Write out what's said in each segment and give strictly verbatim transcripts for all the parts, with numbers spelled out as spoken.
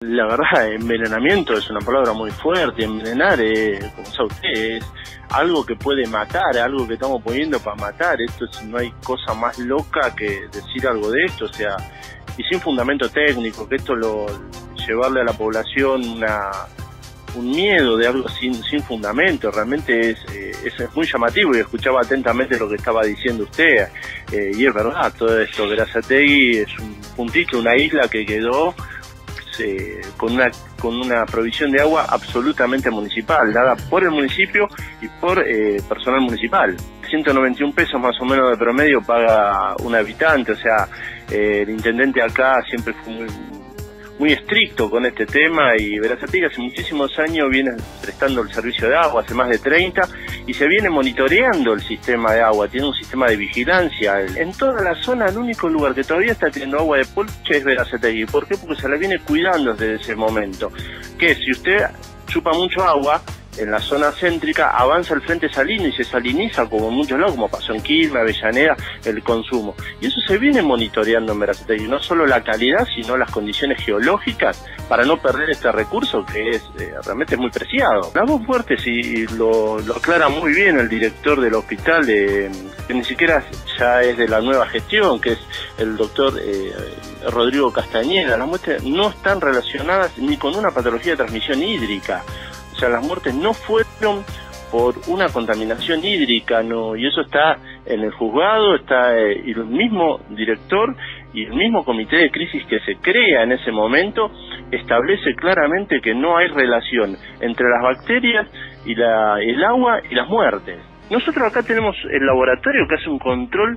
La verdad, envenenamiento es una palabra muy fuerte. Envenenar, eh, como sabe usted, es algo que puede matar, algo que estamos poniendo para matar. Esto es, no hay cosa más loca que decir algo de esto, o sea, y sin fundamento técnico, que esto lo llevarle a la población una un miedo de algo sin sin fundamento, realmente es, eh, es, es muy llamativo, y escuchaba atentamente lo que estaba diciendo usted, eh, y es verdad, todo esto, Berazategui es un puntito, una isla que quedó Eh, con una con una provisión de agua absolutamente municipal, dada por el municipio y por eh, personal municipal. ciento noventa y un pesos más o menos de promedio paga un habitante, o sea, eh, el intendente acá siempre fue muy, muy estricto con este tema, y Berazategui hace muchísimos años viene prestando el servicio de agua, hace más de treinta, y se viene monitoreando el sistema de agua, tiene un sistema de vigilancia. En toda la zona, el único lugar que todavía está teniendo agua de Polche es Berazategui. ¿Por qué? Porque se la viene cuidando desde ese momento. Que si usted chupa mucho agua en la zona céntrica, avanza el frente salino y se saliniza, como en muchos lados, como pasó en Quilmes, Avellaneda, el consumo. Y eso se viene monitoreando en Berazategui, no solo la calidad, sino las condiciones geológicas, para no perder este recurso que es eh, realmente muy preciado. La voz fuerte, si lo, lo aclara muy bien el director del hospital, eh, que ni siquiera ya es de la nueva gestión, que es el doctor eh, Rodrigo Castañeda. Las muertes no están relacionadas ni con una patología de transmisión hídrica. O sea, las muertes no fueron por una contaminación hídrica, no, y eso está en el juzgado, está eh, y el mismo director y el mismo comité de crisis que se crea en ese momento establece claramente que no hay relación entre las bacterias y la, el agua y las muertes. Nosotros acá tenemos el laboratorio que hace un control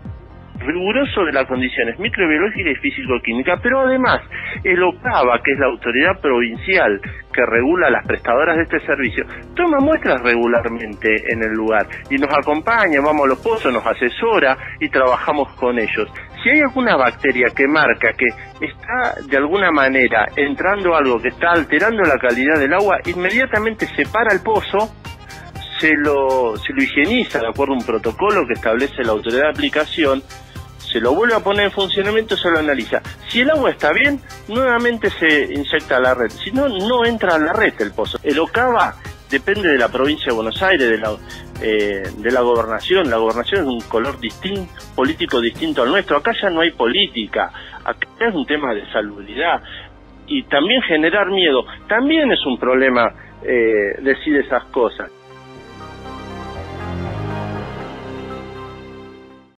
riguroso de las condiciones microbiológicas y físico-químicas, pero además el OCABA, que es la autoridad provincial que regula las prestadoras de este servicio, toma muestras regularmente en el lugar y nos acompaña, vamos a los pozos, nos asesora y trabajamos con ellos. Si hay alguna bacteria que marca que está de alguna manera entrando algo que está alterando la calidad del agua, inmediatamente se para el pozo, se lo, se lo higieniza de acuerdo a un protocolo que establece la autoridad de aplicación, se lo vuelve a poner en funcionamiento, se lo analiza. Si el agua está bien, nuevamente se inyecta a la red. Si no, no entra a la red el pozo. El OCABA depende de la provincia de Buenos Aires, de la, eh, de la gobernación. La gobernación es un color distinto, político distinto al nuestro. Acá ya no hay política. Acá es un tema de salubridad. Y también generar miedo. También es un problema eh, decir esas cosas.